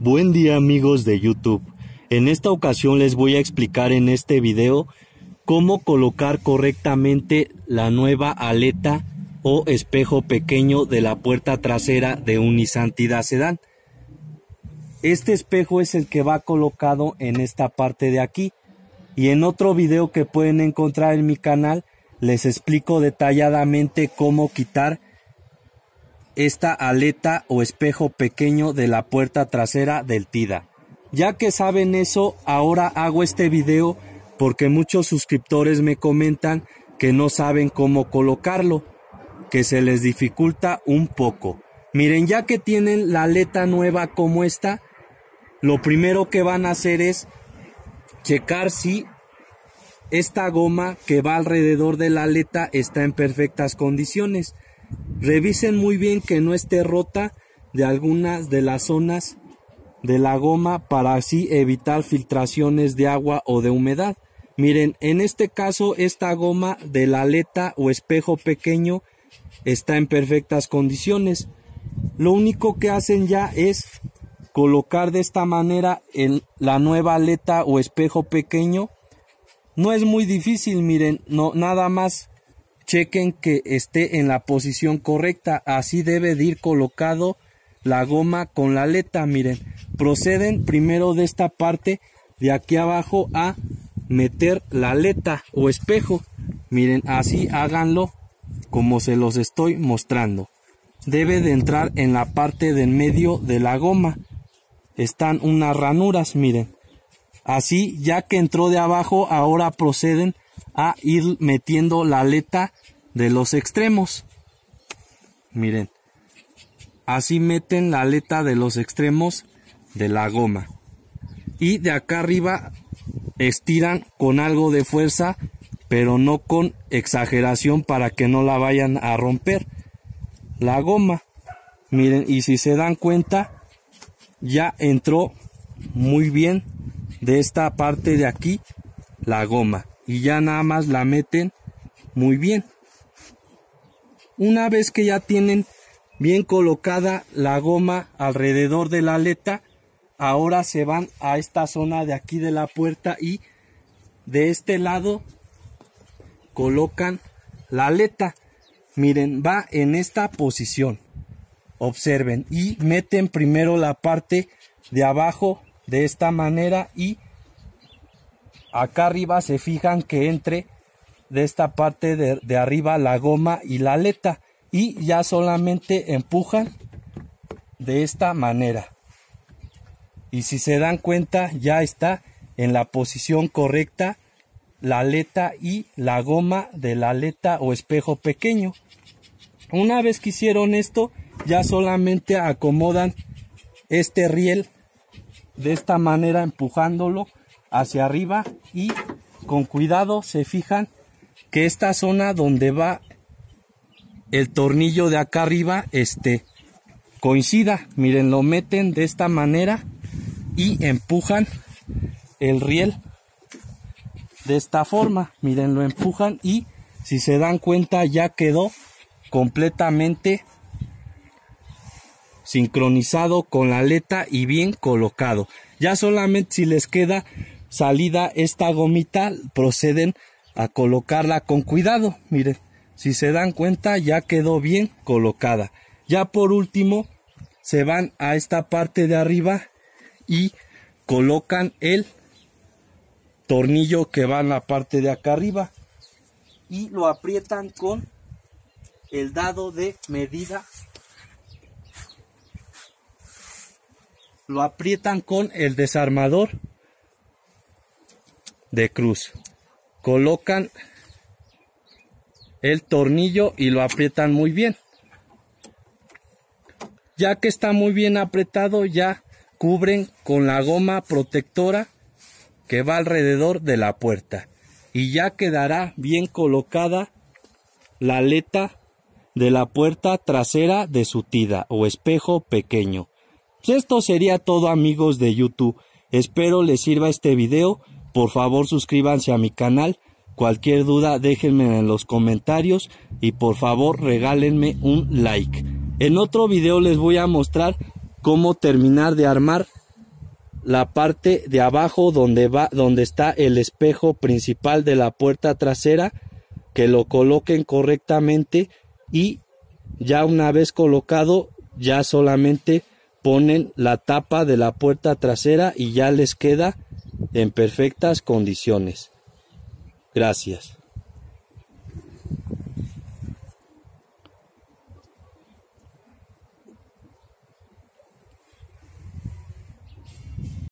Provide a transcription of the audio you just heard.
Buen día amigos de YouTube. En esta ocasión les voy a explicar en este video cómo colocar correctamente la nueva aleta o espejo pequeño de la puerta trasera de un Nissan Tiida Sedán. Este espejo es el que va colocado en esta parte de aquí, y en otro video que pueden encontrar en mi canal les explico detalladamente cómo quitar esta aleta o espejo pequeño de la puerta trasera del Tiida. Ya que saben eso, ahora hago este video porque muchos suscriptores me comentan que no saben cómo colocarlo, que se les dificulta un poco. Miren, ya que tienen la aleta nueva como esta, lo primero que van a hacer es checar si esta goma que va alrededor de la aleta está en perfectas condiciones. Revisen muy bien que no esté rota de algunas de las zonas de la goma para así evitar filtraciones de agua o de humedad. Miren, en este caso esta goma de la aleta o espejo pequeño está en perfectas condiciones. Lo único que hacen ya es colocar de esta manera la nueva aleta o espejo pequeño. No es muy difícil, miren, nada más chequen que esté en la posición correcta. Así debe de ir colocado la goma con la aleta. Miren, proceden primero de esta parte de aquí abajo a meter la aleta o espejo. Miren, así háganlo como se los estoy mostrando. Debe de entrar en la parte del medio de la goma. Están unas ranuras, miren. Así, ya que entró de abajo, ahora proceden a ir metiendo la aleta de los extremos. Miren, así meten la aleta de los extremos de la goma. Y de acá arriba estiran con algo de fuerza, pero no con exageración para que no la vayan a romper la goma. Miren, y si se dan cuenta, ya entró muy bien de esta parte de aquí la goma. Y ya nada más la meten muy bien. Una vez que ya tienen bien colocada la goma alrededor de la aleta, ahora se van a esta zona de aquí de la puerta y de este lado colocan la aleta. Miren, va en esta posición. Observen y meten primero la parte de abajo de esta manera y acá arriba se fijan que entre de esta parte de arriba la goma y la aleta, y ya solamente empujan de esta manera. Y si se dan cuenta, ya está en la posición correcta la aleta y la goma de la aleta o espejo pequeño. Una vez que hicieron esto, ya solamente acomodan este riel de esta manera, empujándolo hacia arriba, y con cuidado se fijan que esta zona donde va el tornillo de acá arriba coincida. Miren, lo meten de esta manera y empujan el riel de esta forma. Miren, lo empujan y si se dan cuenta ya quedó completamente sincronizado con la aleta y bien colocado. Ya solamente si les queda salida esta gomita, proceden a colocarla con cuidado. Miren, si se dan cuenta ya quedó bien colocada. Ya por último se van a esta parte de arriba y colocan el tornillo que va en la parte de acá arriba y lo aprietan con el dado de medida. Lo aprietan con el desarmador de cruz. Colocan el tornillo y lo aprietan muy bien. Ya que está muy bien apretado, ya cubren con la goma protectora que va alrededor de la puerta. Y ya quedará bien colocada la aleta de la puerta trasera de su Tiida o espejo pequeño. Pues esto sería todo amigos de YouTube. Espero les sirva este video. Por favor suscríbanse a mi canal. Cualquier duda déjenme en los comentarios y por favor regálenme un like. En otro video les voy a mostrar cómo terminar de armar la parte de abajo donde está el espejo principal de la puerta trasera, que lo coloquen correctamente, y ya una vez colocado, ya solamente ponen la tapa de la puerta trasera y ya les queda en perfectas condiciones. Gracias.